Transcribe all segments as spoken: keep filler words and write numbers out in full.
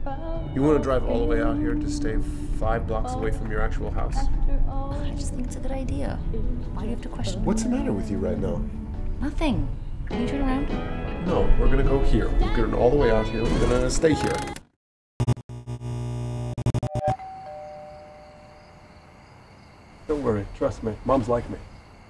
You want to drive all the way out here to stay five blocks away from your actual house? I just think it's a good idea. Why do you have to question it? What's the matter with you right now? Nothing. Can you turn around? No, we're gonna go here. We're going all the way out here. We're gonna stay here. Don't worry, trust me. Mom's like me.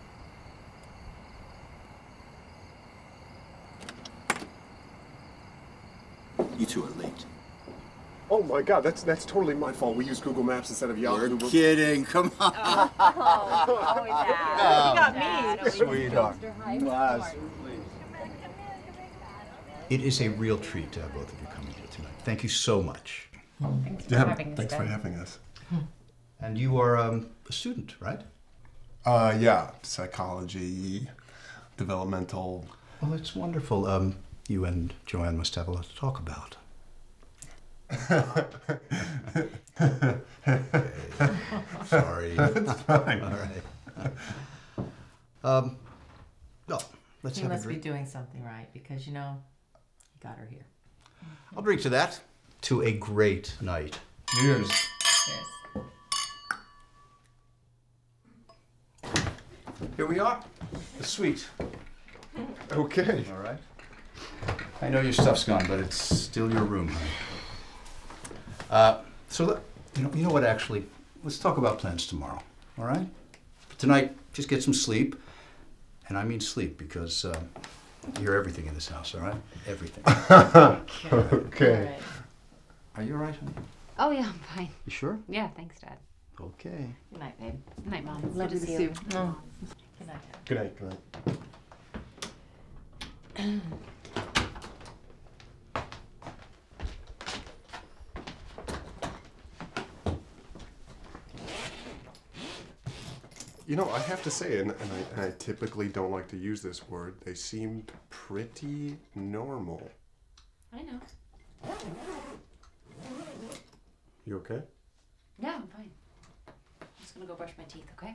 You two are late. Oh my God, that's that's totally my fault. We used Google Maps instead of Yahoo. You're kidding. Come on. Oh, oh, Dad. You got me. Sweetheart. Nice. It is a real treat to have both of you coming here tonight. Thank you so much. Thanks for Yeah, having us. thanks for Dad. having us. And you are um, a student, right? Uh, yeah, psychology, developmental. Well, it's wonderful. Um, you and Joanne must have a lot to talk about. Okay. Sorry. That's fine. All right. Um, no, let's He have a must be drink. doing something right because, you know, he got her here. I'll drink to that. To a great night. Cheers. Cheers. Here we are. The suite. Okay. All right. I know your stuff's gone, but it's still your room, honey. Uh, so, let, you know, you know what? Actually, let's talk about plans tomorrow. All right? For tonight, just get some sleep, and I mean sleep because uh, you hear everything in this house. All right? Everything. Okay. Are you all right, honey? Oh, yeah, I'm fine. You sure? Yeah, thanks, Dad. Okay. Good night, babe. Good night, Mom. Lovely Good to see you. Oh. Good night, Dad. Good night. Good night. You know, I have to say, and, and, I, and I typically don't like to use this word, they seemed pretty normal. I know. You okay? Yeah, I'm fine. I'm just gonna go brush my teeth, okay?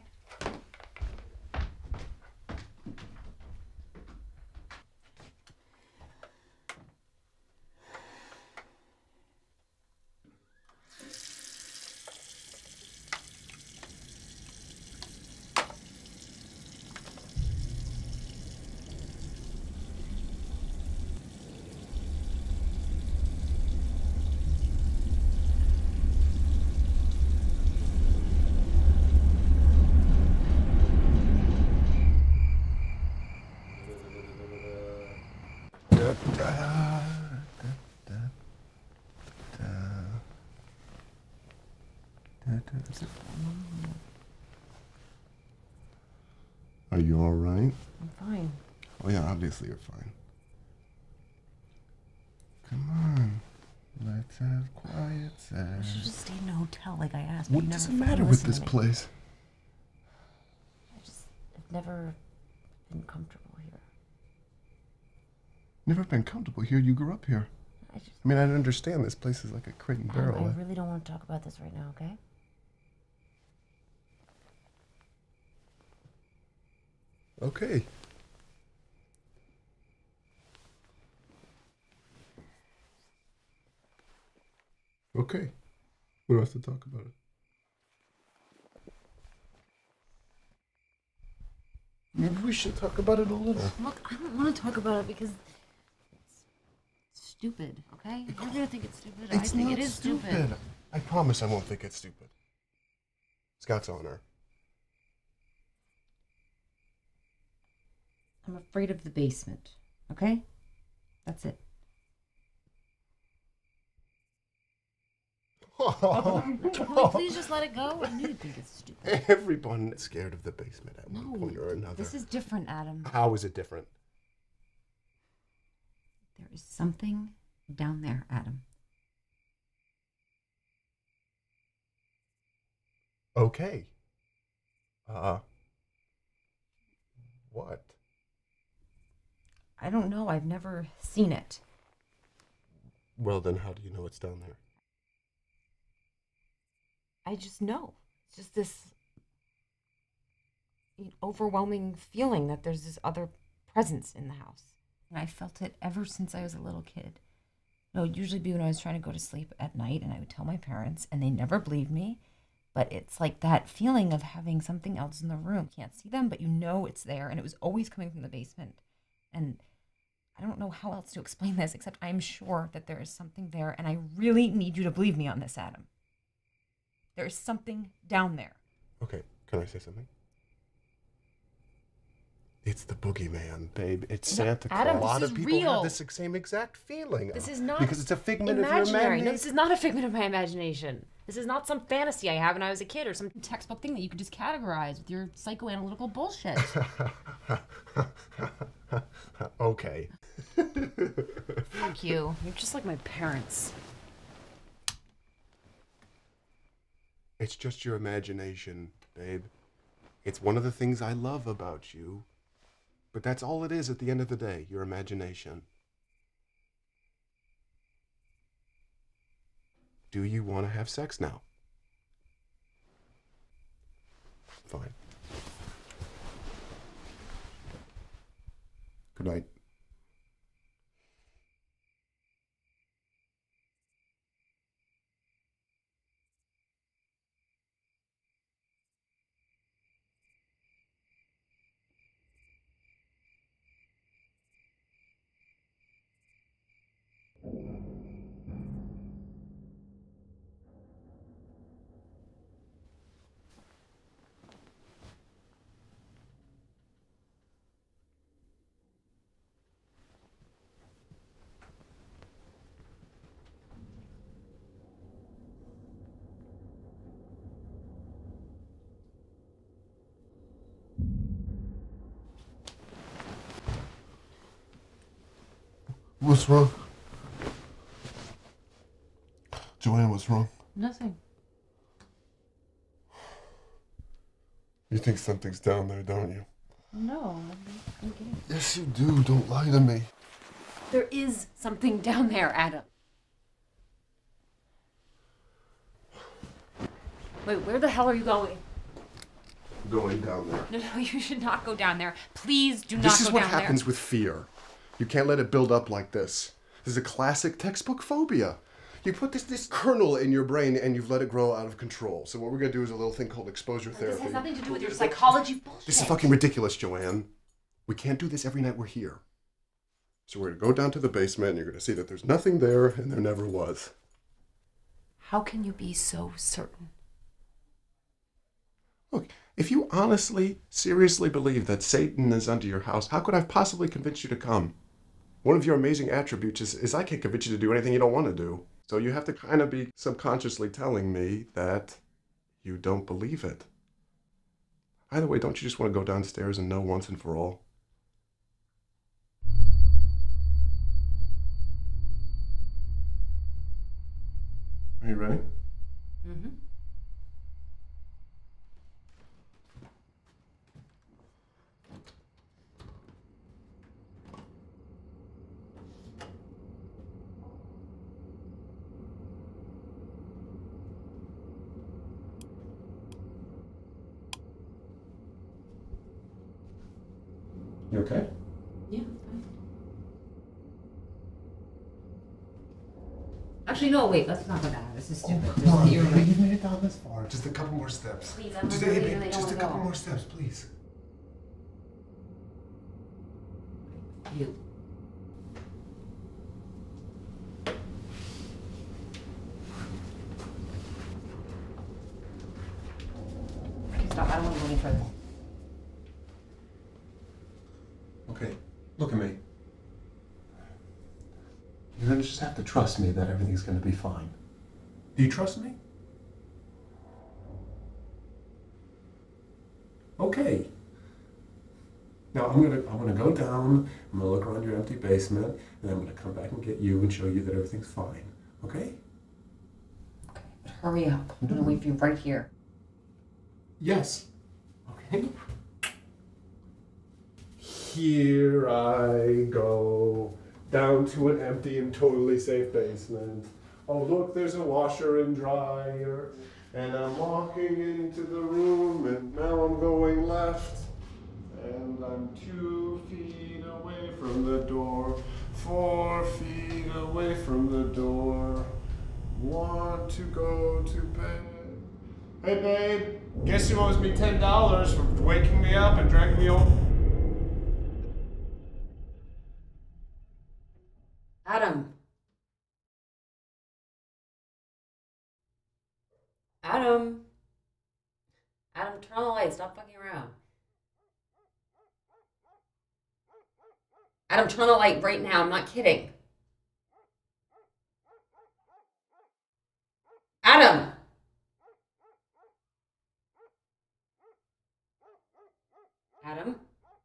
Are you all right? I'm fine. Oh yeah, obviously you're fine. Come on, let's have quiet I should sex. just stay in a hotel like I asked. but What you does it never matter fucking with listen this to me. place? I just, I've never been comfortable here. Never been comfortable here. You grew up here. I just, I mean, I understand this place is like a crate and Adam, barrel. I really don't want to talk about this right now, okay? Okay. Okay. We don't have to talk about it. Maybe we should talk about it a little. Look, I don't want to talk about it because it's stupid, okay? You're gonna think it's stupid. I It's think not it is stupid. stupid. I promise I won't think it's stupid. Scott's honor. I'm afraid of the basement, okay? That's it. Can we please just let it go? I knew you'd think it's stupid. Everyone is scared of the basement at one No, point or another. this is different, Adam. How is it different? There is something down there, Adam. Okay. Uh. What? I don't know. I've never seen it. Well, then how do you know it's down there? I just know. It's just this overwhelming feeling that there's this other presence in the house. And I felt it ever since I was a little kid. No, it'd usually be when I was trying to go to sleep at night and I would tell my parents and they never believed me. But it's like that feeling of having something else in the room. You can't see them, but you know it's there. And it was always coming from the basement. And I don't know how else to explain this, except I'm sure that there is something there. And I really need you to believe me on this, Adam. There is something down there. Okay, can I say something? It's the boogeyman, babe. It's Santa Claus. Adam, a lot this of is people real. have this same exact feeling. This is not because it's a figment imaginary. of your No, imagination. this is not a figment of my imagination. This is not some fantasy I had when I was a kid or some Textbook thing that you could just categorize with your psychoanalytical bullshit. Okay. Fuck you. You're just like my parents. It's just your imagination, babe. It's one of the things I love about you. But that's all it is at the end of the day, your imagination. Do you want to have sex now? Fine. Good night. What's wrong? Joanne, what's wrong? Nothing. You think something's down there, don't you? No, I'm kidding. Yes, you do. Don't lie to me. There is something down there, Adam. Wait, where the hell are you going? Going down there. No, no, you should not go down there. Please do not This go is what down happens there. with fear. You can't let it build up like this. This is a classic textbook phobia. You put this, this kernel in your brain and you've let it grow out of control. So what we're going to do is a little thing called exposure therapy. This has nothing to do with your psychology bullshit. This is fucking ridiculous, Joanne. We can't do this every night we're here. So we're going to go down to the basement and you're going to see that there's nothing there and there never was. How can you be so certain? Look, if you honestly, seriously believe that Satan is under your house, how could I possibly convince you to come? One of your amazing attributes is, is I can't convince you to do anything you don't want to do. So you have to kind of be subconsciously telling me that you don't believe it. Either way, don't you just want to go downstairs and know once and for all? Are you ready? Mm-hmm. You okay? Yeah. Actually, no, wait, let's not go down. This is stupid. Just Come on, you're right. you made it down this far. Just a couple more steps. Please, I'm just not a, really- hey, I babe, don't just a wanna couple go. more steps, please. You. Okay, stop. I don't want to go any further. Okay, look at me. You're gonna just have to trust me that everything's gonna be fine. Do you trust me? Okay. Now I'm gonna I'm gonna go down, I'm gonna look around your empty basement, and I'm gonna come back and get you and show you that everything's fine. Okay? Okay, but hurry up. I'm going to wait for you right here. Yes. Okay. Here I go, down to an empty and totally safe basement. Oh look, there's a washer and dryer. And I'm walking into the room and now I'm going left. And I'm two feet away from the door, Four feet away from the door. Want to go to bed. Hey, babe. Guess you owes me ten dollars for waking me up and dragging me home. Adam. Adam. Adam, turn on the light. Stop fucking around. Adam, turn on the light right now. I'm not kidding. Adam! Adam?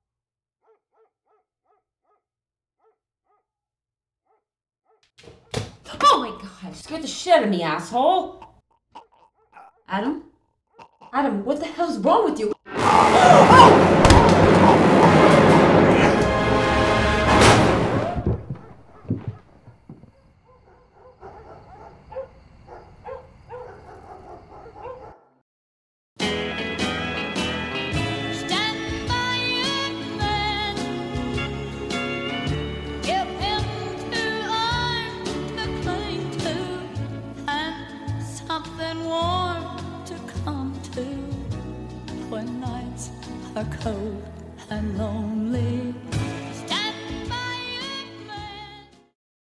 Oh my god, scared the shit out of me, asshole! Adam? Adam, what the hell's wrong with you? Are cold and lonely.